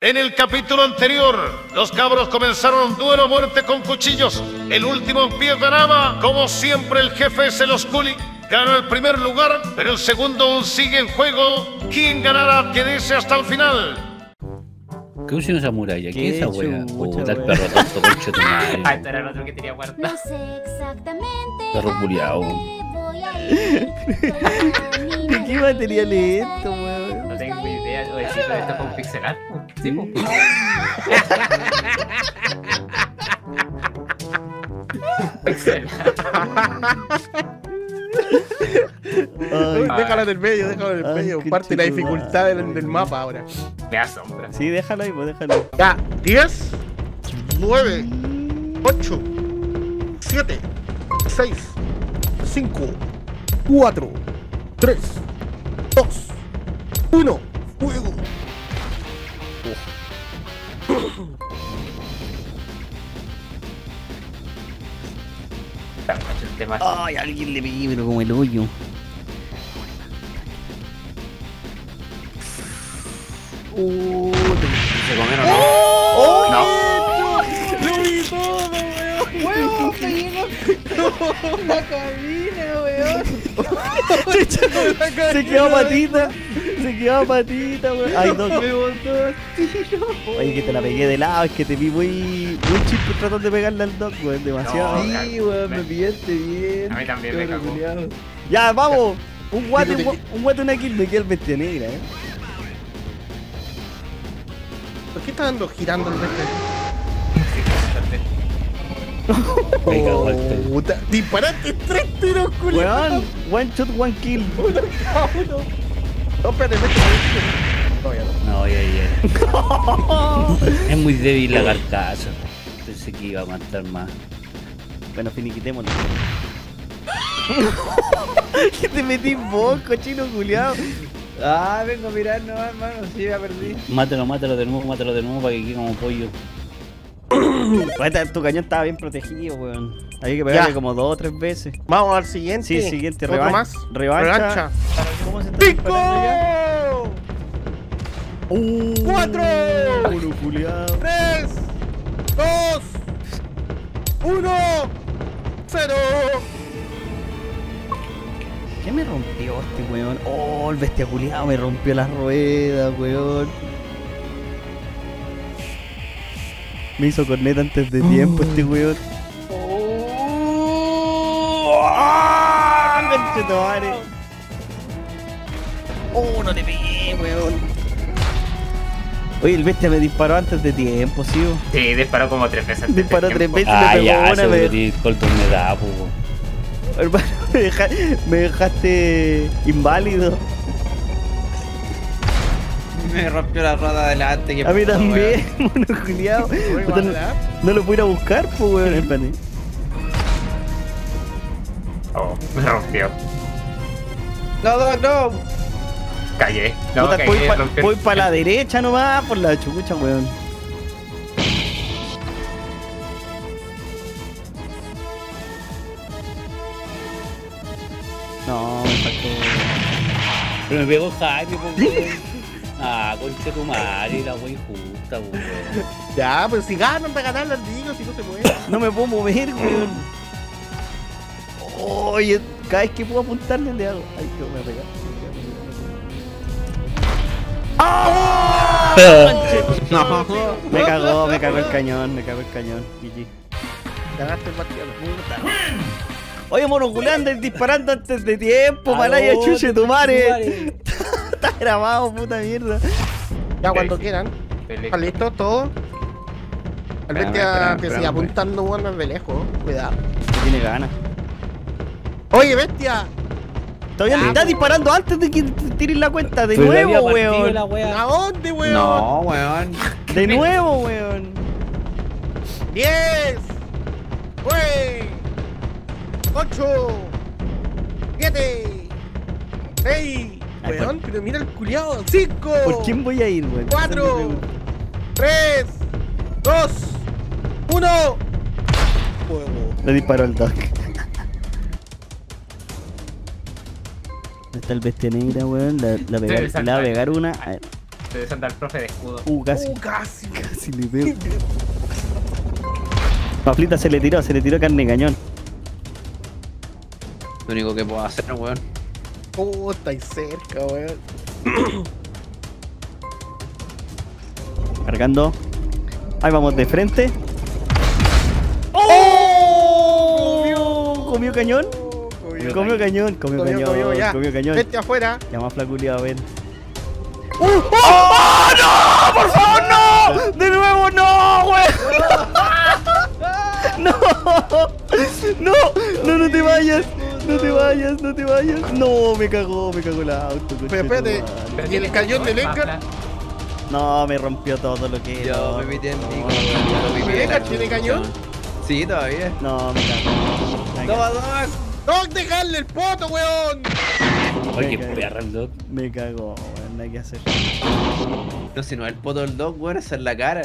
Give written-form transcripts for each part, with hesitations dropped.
En el capítulo anterior, los cabros comenzaron duelo a muerte con cuchillos. El último en pie ganaba. Como siempre, el jefe es el Osculi. Ganó el primer lugar, pero el segundo aún sigue en juego. ¿Quién ganará? Quédese hasta el final. ¿Qué usa esa muralla? ¿Qué es esa wea? Puta, El perro tonto, concha tu madre. Ah, este era el otro que tenía guardado. No sé exactamente. Perro culiao. ¿De qué material es esto, weón? No tengo idea. Oye, sí, pero esto fue un pixel art. Sí, po. Pixel art. Déjalo del medio, qué parte la chido, dificultad del mapa ahora. Me asombra. Sí, déjalo ahí, pues déjalo. Ya, 10, 9, 8, 7, 6, 5, 4, 3, 2, 1, fuego. Está mucho el tema. Ay, alguien le pegué, pero como el hoyo. ¿Se comieron o no? ¡Oh! No. ¡Lo vi todo, weón! ¡Weón! ¡La cabina, weón! Se quedó patita. Se quedó patita, weón. Ay, no. Oye, que te la pegué de lado. Es que te vi muy chispo tratando de pegarle al Doc, weón. Demasiado. No, Sí, weón, me pillaste bien. A mí también me cagó. Culiao. Ya, vamos. Un guate, una kill. Me queda el bestia negra, ¿Por qué está dando girando el resto? Me cago el pelo. Puta, disparaste 3 tiros, culiao. Weón, one shot, one kill. Uno cada uno. No, espérate, no, ya no. No, ya. Es muy débil la carcasa. Pensé que iba a matar más. Bueno, finiquitémoslo. ¿Qué te metí vos, cochino culiao? Ah, vengo a mirar nomás, hermano. Sí, ya perdí. Mátalo de nuevo para que quede como pollo. Tu cañón estaba bien protegido, weón. Había que pegarle Ya. como 2 o 3 veces. Vamos al siguiente. Sí, siguiente, ¿Otro más? revancha. ¿Cómo se está disparando ya? 5, 4, Culo culiao. 3, 2, 1, 0. ¿Qué me rompió este weón? Oh, el bestia culiao me rompió las ruedas, weón. Me hizo corneta antes de tiempo este weón. Conchetumare. Oh, no le pegué, weón. Oye, el bestia me disparó antes de tiempo, ¿sí? Sí, disparó como 3 veces. antes de Disparó 3 tiempo. veces. Ah, me pegó ya, una seguro vez. que Colton me da, pues. Hermano, me dejaste inválido. Me rompió la rueda adelante. A mí también, mono culiao. Puta, no lo pude ir a buscar, pues, weón. Espérate. Oh, me rompió. No, Doc, no. Callé. No, Puta, cagué, rompió. voy para la derecha nomás, por la chucha, weón. No, me faltó. Pero me pegó Jaime, pues. Ah, concha tu madre, la wey justa, weón. Ya, pero si ganan para ganar las digo, si no se puede. No me puedo mover, weón. Oye, cada vez que puedo apuntarle le hago. Ay, que me voy a pegar. ¡Ah! No. Me cagó el cañón, GG. Ganaste el partido. Oye, mono culiao, andas disparando antes de tiempo, malaya chuche tu madre. Está grabado, puta mierda. Ya, cuando quieran. Peleé. ¿Está listo todo? Al bestia te sigue apuntando, bueno, de lejos. Cuidado. Tiene ganas. Oye, bestia. Todavía le estás disparando antes de que te tires la cuenta. De Pero nuevo, había partido weón. la wea. ¿A dónde, weón? No, weón. De nuevo, weón. 10, 9, 8, 7, 6. Ay, Weón, pero mira el culiao. 5. ¿Por quién voy a ir, weón? 4, 3, 2, 1. Fuego. Le disparó el Doc. ¿Dónde está el bestia negra, weón? La va a pegar una. A ver. Estoy usando al profe de escudo. Casi. Casi. Casi le pego. Paflita se le tiró carne de cañón. Lo único que puedo hacer, weón. Estáis cerca, weón. Cargando. Ahí vamos de frente. ¡Oh! ¿Comió cañón? Comió cañón. Ya. Comió cañón. Vete afuera. Llama a flaculiado, a ver. ¡Oh, no! ¡Por favor, no! ¡De nuevo, no, güey! ¡No! ¡No te vayas! ¡No te vayas! ¡No! Me cagó el auto. Pero espérate. ¿Y el cañón del Edgar? No, me rompió todo lo que era. Yo me metí en Nico. ¿El Edgar tiene cañón? Sí, todavía. No, me cagó. Toma, Doc. ¡No, dejarle el poto, weón! Oye, qué perra el Doc. Me cagó, weón, no hay que hacer. No, si no es el poto del Doc, weón, esa es la cara.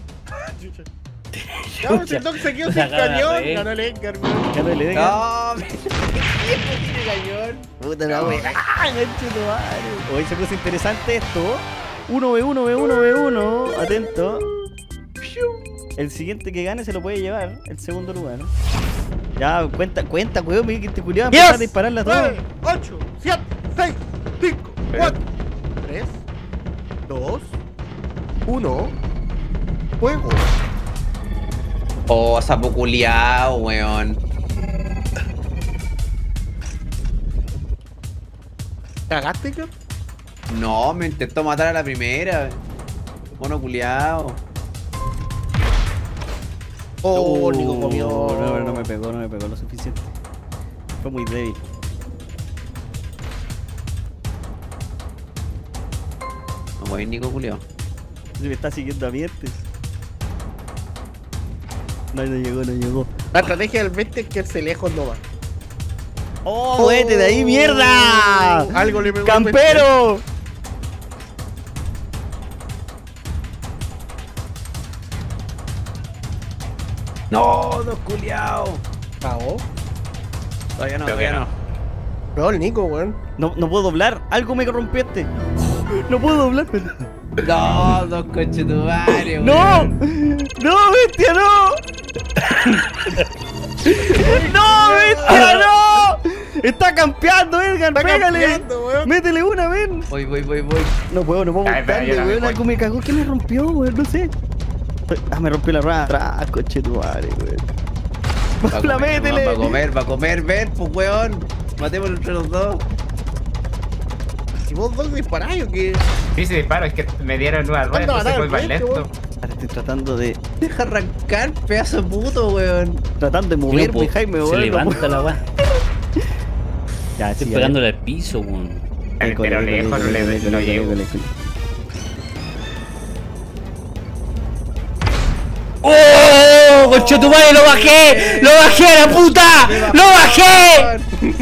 No, si el Doc se quedó sin La cara, cañón. wey. Ganó el Edgar, weón. ¿Qué le diga? No, me tiene cañón. Puta la wea. Hoy se puso interesante esto. 1v1. Atento. El siguiente que gane se lo puede llevar. El segundo lugar. Ya, cuenta, weón. Mira que te culiaba. Empezar a dispararla a todos. 9, 8, 7, 6, 5, 4, 3, 2, 1. Juego. Oh, sapo culiao, weón. ¿Cagaste, Edgar? No, me intentó matar a la primera. Mono culiao. Oh, Nico comió. No me pegó lo suficiente. Fue muy débil. No voy, Nico culiao. Se me está siguiendo a mí este. No llegó. La estrategia del 20 es que el lejos no va. ¡Oh, vete de ahí, mierda! Algo le pegó al ¡Campero! No, Doc culiao. ¿Cagó? Todavía no, Creo que todavía no. no. No, el Nico, weón. No puedo doblar. Algo me rompió este. No puedo doblar. No, Doc conchetumare, ¡No! weón. ¡No, bestia, no! ¡No, bestia, no! ¡Está campeando, Edgar! Está ¡Pégale! campeando, weón. ¡Métele una, ven! Voy. No puedo Ay, pero yo montarle, no me weón. voy. Algo me cagó. ¿Qué me rompió, weón? No sé. Ah, me rompió la rueda atrás, coche tu madre, weón. ¡La métele! Va a comer, ven, pues weón. Matémoslo entre los dos. Si vos dos disparáis o qué. Sí, sí, disparo, es que me dieron nueva rueda, Anda, entonces anda, voy más al frente, lento. weón. Ahora estoy tratando de Deja arrancar, pedazo de puto, weón. moverme, Jaime, weón. Se no levanta la weá. Ya, Estoy sí, pegándole al piso, weón. Pero lejos no le llego. ¡Oh! ¡Conchetumare, lo bajé! ¡Lo bajé a la puta! ¡Lo bajé!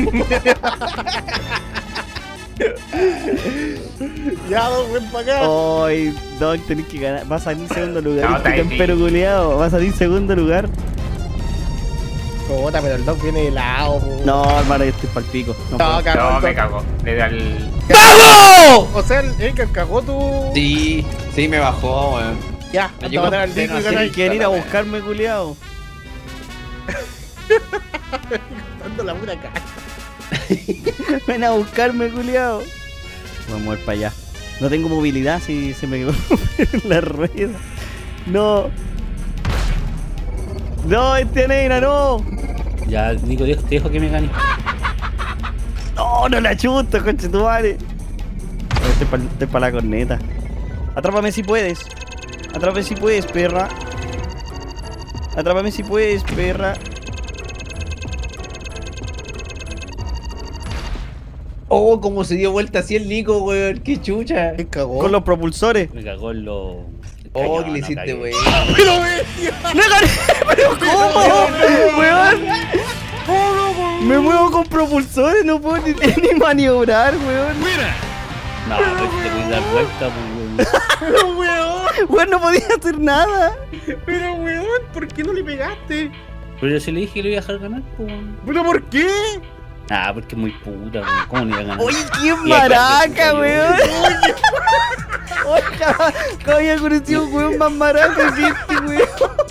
Ya, dos, ven para acá. Ay, Doc, tenés que ganar. Va a salir segundo lugar. No, Este está campero difícil. culiao. Va a salir segundo lugar. Puta, pero el Doc viene de lado, po. No, hermano, yo estoy pa'l pico. No puedo. No, cagó No, el me Doc. cago. Le da el. ¡Vamos! O sea, el Edgar cagó tu. Sí, me bajó, weón. Ya, Me anda llegó a matar al pleno Nico y así. ganáis. Quieren ir a buscarme, culiao. Dando la pura cacha. Ven a buscarme, culiao. Voy a mover para allá. No tengo movilidad si se me quedó la rueda. No. No, este negra, no. Ya, Nico, te dejo que me gane. No, no la chuto, conche tu madre. Estoy para la corneta. Atrápame si puedes. Atrápame si puedes, perra. Atrápame si puedes, perra. Oh, como se dio vuelta así el Nico, weón. Qué chucha. ¿Qué cagó? Con los propulsores. Me cagó en los. Oh, que le hiciste, weón. ¡Pero bestia! ¡Le gané! ¿Pero cómo? ¡Weón! Me muevo con propulsores, no puedo ni maniobrar, weón. No, pero si te puedes dar vuelta, pues, weón. ¡Pero weón! Weón, no podía hacer nada. ¡Pero weón! ¿Por qué no le pegaste? Pero yo sí le dije que lo iba a dejar ganar, pues, weón. ¿Pero por qué? Ah, porque es muy puta, weón. ¿Cómo no iba a ganar? Oye, qué Y hay maraca, 41. weón. Oye, había conocido un weón más maraca que este, weón.